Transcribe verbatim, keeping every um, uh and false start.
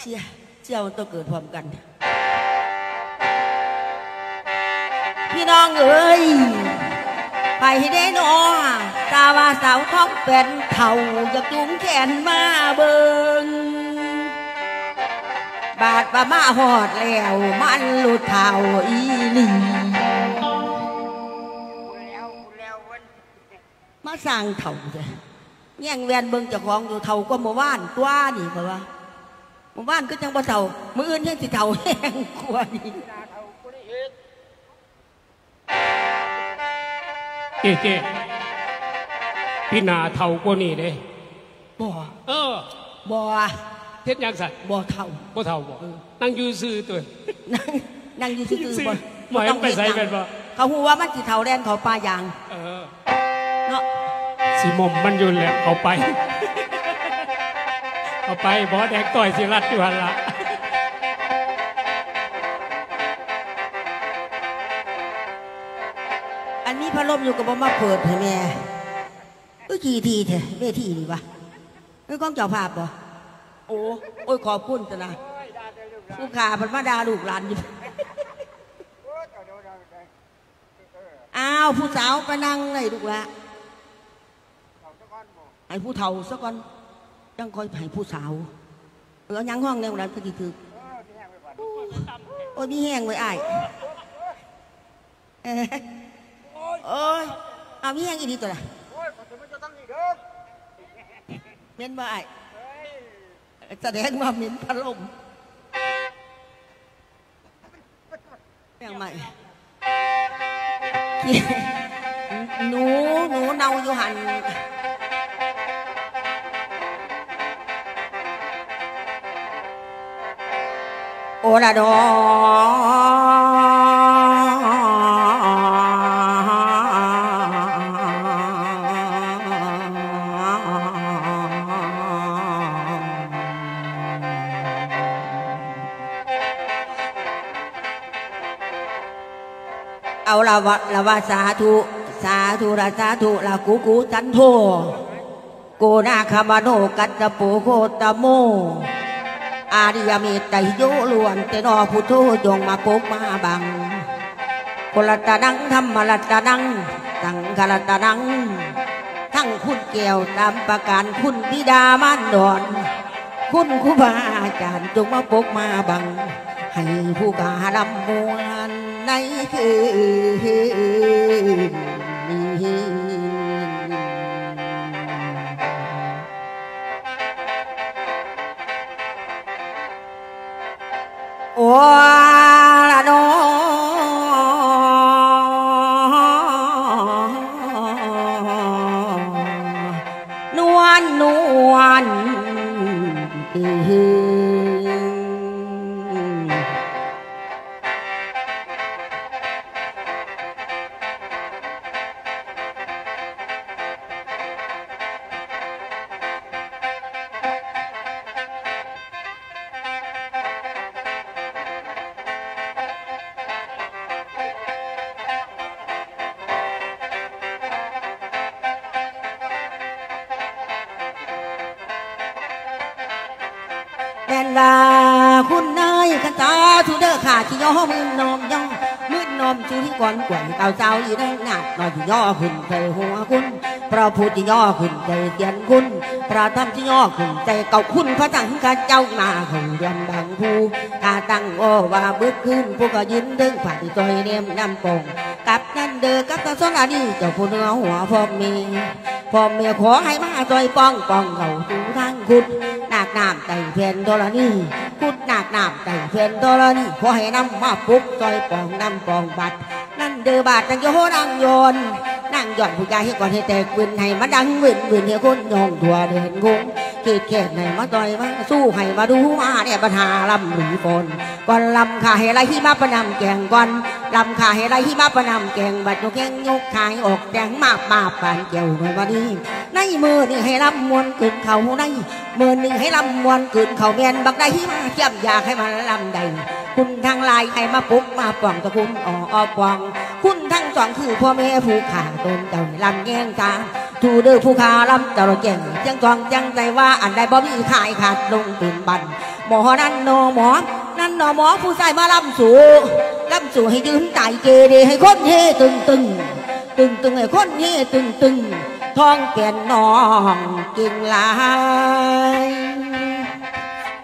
ชี่ยเชี่ยวต้องเกิดพร้อมกันพี่น้องเอ๋ยไปให้ได้นอตาว่าสาวท้องเป็นเท่าจะจุ้งแขนมาเบิงบาดว่ามาหอดแล้วมันหลุดเท่าอีหลีมาสร้างเท่าเลยแย่งแวนเบิงเจ้าของอยู่เท่าก็มาว่านตัวนี่เพราะว่ามาว่านก็จังบ่เท่ามืออื่นยังสิเท่าแห้งกลัวนี่เจ๊เจ๊พี่นาเท่ากว่านี่เลยบ่เออบ่เท็ดยังสัตว์บ่เท่าบ่เท่าบ่นั่งยืนซื่อตัวนั่งนั่งยืนซื่อบ่หมายไปใส่เป็นบ่เขาหูว่ามันสิเท่าแดนเขาปลายางเออเนาะสีมมมันยืนแหละเอาไปเอาไปบอแดงต่อยสิรัดอยู่หันละอันนี้พัดลมอยู่กับบ่มาเปิดให้แม่เอ้ยกี่ทีเถอะเวทีนี่วะนี่กล้องเจ้าภาพบ่โอ้โอ้ยขอบคุณจ้ะนะผู้ขาพันมาดาลูกหลานอยู่อ้าวผู้สาวไปนั่งไหนลูกละไอ้ผู้เฒ่าสักก่อนยังคอยไผ่ผู้สาวเออยังห้องเนี่ยวันนั้นก็ดีคือโอ้ยมีแห้งไว้ไอ้โอ้ยเอามีแห้งอีดีตัวละเม้นบ่ไอ้แสดงว่าเม้นพัดลมยังไงหนูหนูเนาอยู่หันโอลาดอเอาละวะละวะสาธุสาธุระสาธุละกูกูจันโทโกนาคามาโนกัตตะโปโคตโมอาริยเมตไตโยล้วนเตนอพุทโธจงมาปกมาบังกุลตานังธรรมลัตตานังสังฆลัตตานังทั้งคุณแก้วตามประการคุณธิดามานดอนคุณครูบาอาจารย์จงมาปกมาบังให้ผู้กาลำมวนในคืนนี้โอ้ละน้อนวลนวลแม่นว่าคุณนายกันตาทุเด้อขาที่ย่อมือนอมย่อมือนอมชูที่ก่อนกว่าเต่าเจ้าอีนั่งหนักนอยที่ย่อขึ้นใจหัวคุณพระพุทธที่ย่อขึ้นใจเตียนคุณพระธรรมที่ย่อขึ้นใจเก่าคุณพระจังข้าเจ้ามาของเรียนบางผู้ข้าตั้งโอว่าบึกขึ้นผู้ก็ยืนดึงผ่านที่ซอยเนียมน้ำปงกับนั่นเด้อกับตาสนาดีเจ้าผู้เนื้อหัวพ่อเมียพ่อเมียขอให้มาซอยป้องป้องเขาสู่ทางคุณหนักน้ำไต่เพียนโดรานี่พุดหนักน้ำไต่เพียนโดรานี่ขอให้นำมาปุ๊บซอยปองน้ำปองบัดนั่นเดือบาดนั่งโยนั่งโยนนั่งหย่อนผู้ใหญ่ให้ก่อนให้แตกปืนให้มาดังวินวินให้คนยองถั่วเดินงงเกตแค่ไหนมาต่อยมาสู้ให้มาดูมาเนี่ยปัญหาลำหรือฝนก่อนลำขาให้ไรที่มาประนำแกงก่อนลำขาให้ไรที่มาประนำแกงบัดยกแกงยกขายออกแกงมาปาปานเกี่ยวในวันนี้ในมือนี่ให้ลำมวนขึ้นเขาในมือนี่ให้ลำมวนขึ้นเขาเมียนบักได้ที่มาเทียมอยากให้มันลำใดคุณทางลายให้มาปุ๊บมาป่องตะคุณอ่ออปองคุณทั้งสองคือพ่อแม่ผู้ขาตนเจ้าลำแง่งตาทูเดือผู้ขาลำเจ้าแก่งจังจองจังใจว่าอันใดบ่มีขายขาดลงเป็นบันหมอนั่นนอหมอนั่นนอหมอผู้ชายมาลำสู่ลำสู่ให้ยืนไต่เกเรให้คนเฮตึงตึงตึงตึงให้คนเฮตึงตึงทองเปลี่ยนน้องกิ่งลาย